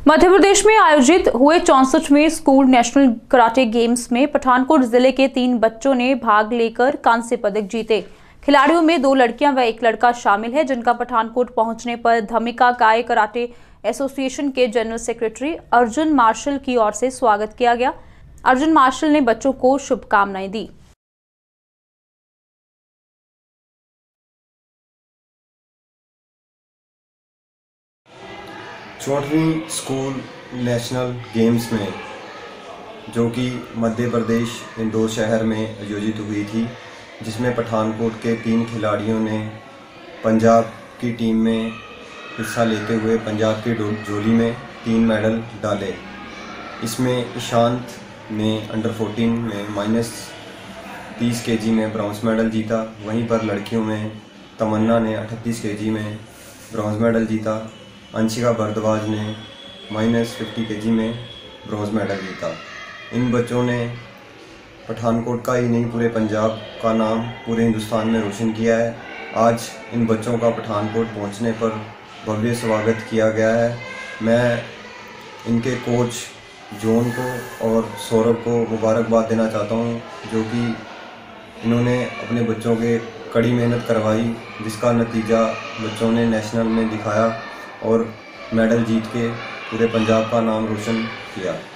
मध्य प्रदेश में आयोजित हुए 64वें स्कूल नेशनल कराटे गेम्स में पठानकोट जिले के 3 बच्चों ने भाग लेकर कांस्य पदक जीते। खिलाड़ियों में 2 लड़कियां व 1 लड़का शामिल है, जिनका पठानकोट पहुंचने पर धमिका काय कराटे एसोसिएशन के जनरल सेक्रेटरी अर्जुन मार्शल की ओर से स्वागत किया गया। अर्जुन मार्शल ने बच्चों को शुभकामनाएं दी। चौथवीं स्कूल नेशनल गेम्स में जो कि मध्य प्रदेश इंदौर शहर में आयोजित हुई थी, जिसमें पठानकोट के 3 खिलाड़ियों ने पंजाब की टीम में हिस्सा लेते हुए पंजाब की झोली में 3 मेडल डाले। इसमें ईशांत ने अंडर 14 में -30 केजी में ब्रॉन्ज मेडल जीता। वहीं पर लड़कियों में तमन्ना ने 38 केजी में ब्रॉन्ज मेडल जीता। अंशिका भारद्वाज ने -50 केजी में ब्रॉन्ज मेडल जीता। इन बच्चों ने पठानकोट का ही नहीं पूरे पंजाब का नाम पूरे हिंदुस्तान में रोशन किया है। आज इन बच्चों का पठानकोट पहुंचने पर भव्य स्वागत किया गया है। मैं इनके कोच जॉन को और सौरभ को मुबारकबाद देना चाहता हूं, जो कि इन्होंने अपने बच्चों के कड़ी मेहनत करवाई, जिसका नतीजा बच्चों ने नेशनल में दिखाया और मेडल जीत के पूरे पंजाब का नाम रोशन किया।